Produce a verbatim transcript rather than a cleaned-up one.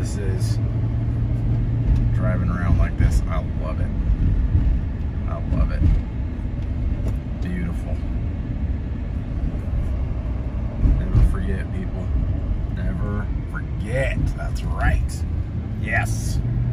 this is. Driving around like this, I love it. I love it. Beautiful. Never forget, people. Never forget. That's right. Yes.